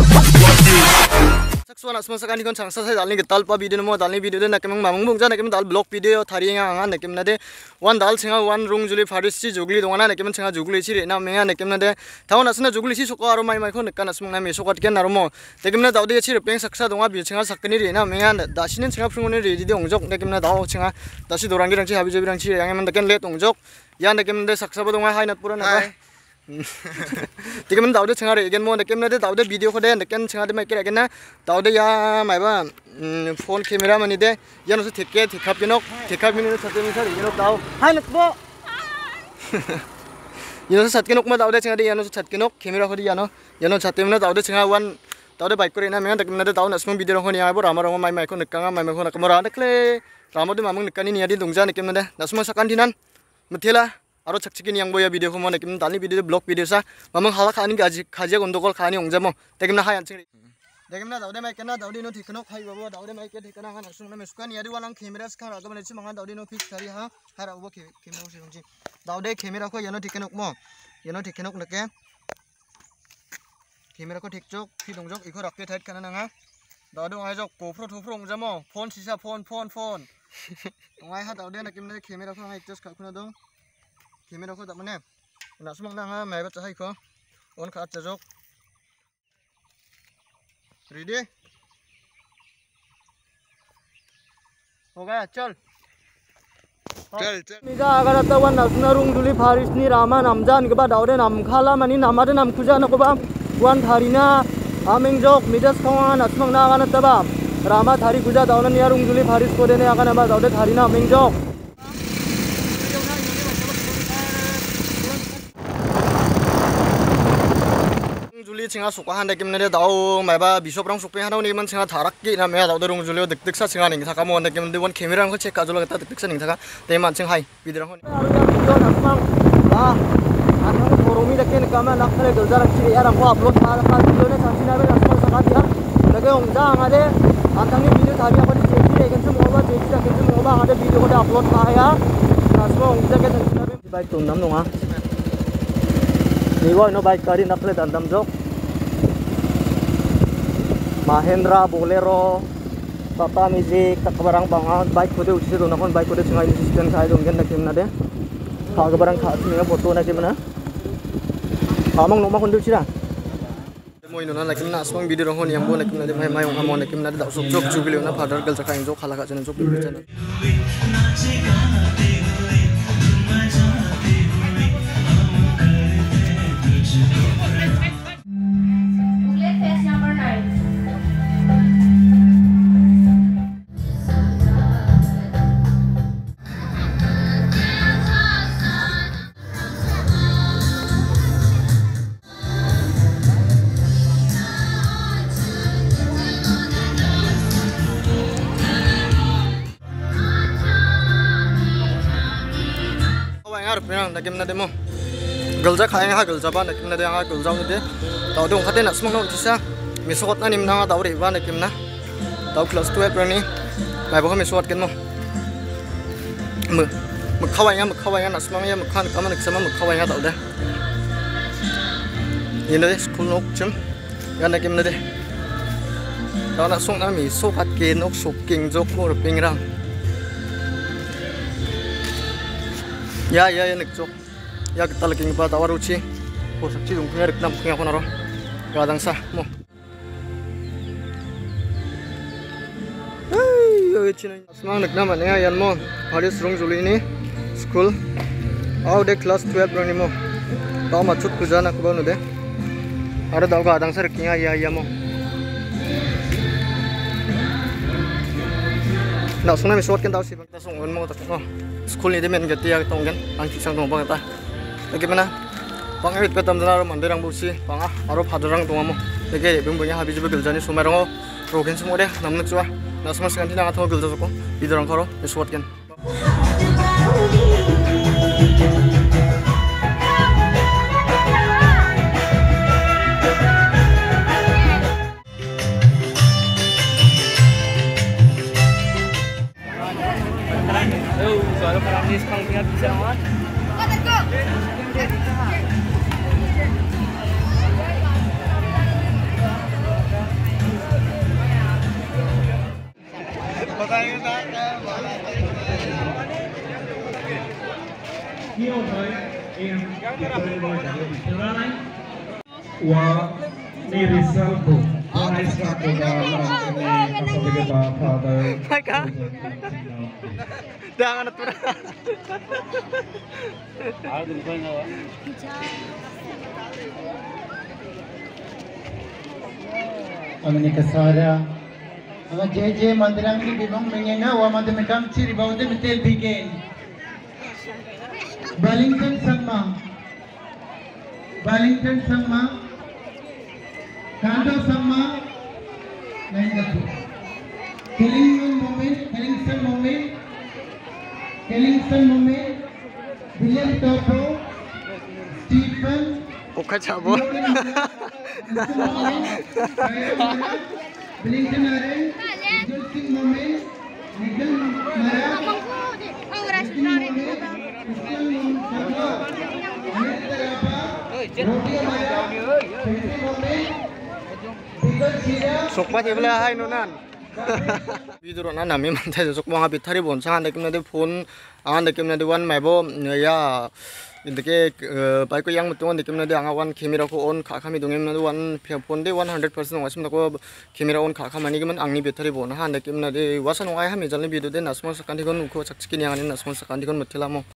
Suara semua sekali kan sangsa saya dalni getal pa video mo dalni video na kemang mamung bung jana kemang dal blog video thari nga anga na kemna de one dal singa one rung juli faris si jugli dongana na kemang singa jugli si re na menga na kemna de taun asna jugli si soko aro mai mai khon kan asmang na me sokot ken naromo te kemna daw de si re peng saksa donga bi singa sakni re na menga da sinen singa prungone re de ongjok na kemna daw singa dasi dorangi rang si habi jobi rang si yang man da ken let ongjok ya na kemna de saksa ba donga hai na pura na Tiga men tau deh cengar igen mau nekem nade tau deh video kode neken cengar deh maker igen na tau deh ya maiba phone kamera mani deh ya nusu tiket tikap ini satu misal jenok tau hai net bo ya nusu sat kenok mah tau deh cengar deh ya nusu sat kenok kamera kode ya nusu sat mana tau deh cengar wan tau deh bike kore na mengan nekem nade tau nasmung video kode ya bo ramah mai kode nekanga mai kode kamera nekle ramah deh mamung nekani niadi dongja nekem nade nasmung sakan dinan metela Aro cek-cekin yang boya video ko mo nekim tani video blog video sa mamang halak ani kaji gondokol khani ongjamo tekim na hayan chingri tekim na daude mai kana daude no thikno khai babo daude mai ke thikana han asung na meskan yadi walang camera ska ra gamane chi mangan daude no fix thari ha hara ubo camera si rongji daude camera ko yano thiknok mo yano thiknok nake camera ko thikjok phi dongjok iko rakte thait kana nanga daude ngai jok GoPro thofro ongjamo phone sisa phone ngai ha daude nakim na camera ko ngai adjust ka kuna dong Kamera ko tak mana? Nak semang dah ha, mai baca hai ko. On ka jok. Ready? हो गया चल. निजा अगर तवन नसनरुंग जुली फारिस नि रामा नामजान के बाद दाउदे नाम खाला मानी नामादे नाम खुजा नकोबा वन थारिना आमिंग जक मिदस खवान असमंग ना गाना तबा रामा थारी खुजा दाउन नियारुंग जुली फारिस को देने आगा नबा दाउदे थारिना आमिंग जक जुली चिंगा सुका हांदे किमने दाउ मायबा बिशोप रंग सुपे हानाव नि मन चिंगा थाराक कि ना मे दाउ रंग जुलियो दिक्सा चिंगा नि थाका मो हांदे किमने वन कैमरा को चेक काजोला गता दिक्सा नि थाका ते मान चिंग हाय बिदिरा होनि भिडियो नसमां बा आथां बरोमी दकेन कामा नाखले गलजारा चिरि यारां को अपलोड खाला भिडियो ने सानसिना बे नसमां सका दिया लगे ओंजा आंगादे आथांनि भिडियो थारिया को जेकि रेगन से मोबा जेकि दकेन से मोबा आंगादे भिडियो को अपलोड खाया नसमां ओंजा के सानसिना बे बाइक तो नाम नङा निगो नो बाइक गाड़ी नखले दाम जक Mahindra, Bolero, Tata Magic, tak barang banget baik kode uci itu nakon baik kode sengaja sistem saya donggen nak gimana deh? Kalau barang khas ni foto nak gimana? Kamang nomor kondu uci dah. Mau ini nak gimana? Asmang video orang yang boleh nak gimana deh? Mai orang mau nak gimana deh? Tak sok juga lihat father girl cakap yang jok halak aja nak jok video channel. Nak gimana demo? Gelja kaya ngah gelja ban nak gimana deh ngah gelja ni deh. Tahu dong kate nak semang nak kisah. Misukot na nim nang tahu deh ban nak gimana? Tahu kelas 12 berani. Mai bawa misukot kan mo. Mekawainya nak semangnya mekan kaman nak semang mekawainya tahu deh. Ini deh school nok cem. Ya nak gimana deh? Tahu nak song nak misukot ke nok suking jok mo pingrang. Ya nek jok ya kita lagi ngebat tawar uci posak ci dungnya rek nam punya konaro gadang sah mo yo cina asmang nek nam ane yan mo haris rung juli ini school aw de class 12 rani mo taw machut kujana ko banu de ara daw gadang sah rekinga ya mo nak sungai misot kan tahu sih kita sungon mau tak school ni demen gati ya tonggen angki sang tong bang ta bagaimana bang erit betam dana mandirang busi bang aro padrang tongamo lege bumbunya habi jibe geljani sumerongo rogen semua deh namnak jua nas mas kanti nang atho gelja joko bidrang karo misot kan Kalau perang ni sekarang dia bisa awak. Ni result bu. Nice one to the father. Maka. Jangan atur. Amni kasara. Ama JJ mandirang ni bibang mengena wa madamekam ciri baude mitel bikin. Ballington Sama. Kando Sama. Lain satu. Killingson moment. William Topo. Stephen. Oka chabo. Billington Aren. Nigel Singh moment. Nigel Mara. Sokpa tebla hai nonan. Bidro na nami mantai sokpa nga bitari bonsang anda kimna de phone anda kimna de wan maibo ya indike pai ko yang mutung anda kimna de anga wan camera ko on kha khami dongem na wan phone de 100% wasim ko camera on kha khamani giman angni bitari bon ha anda kimna de wasan ngai hami jalni bidu de nasmon sakandi kon ko sakchiki yang ani nasmon sakandi kon muthila mo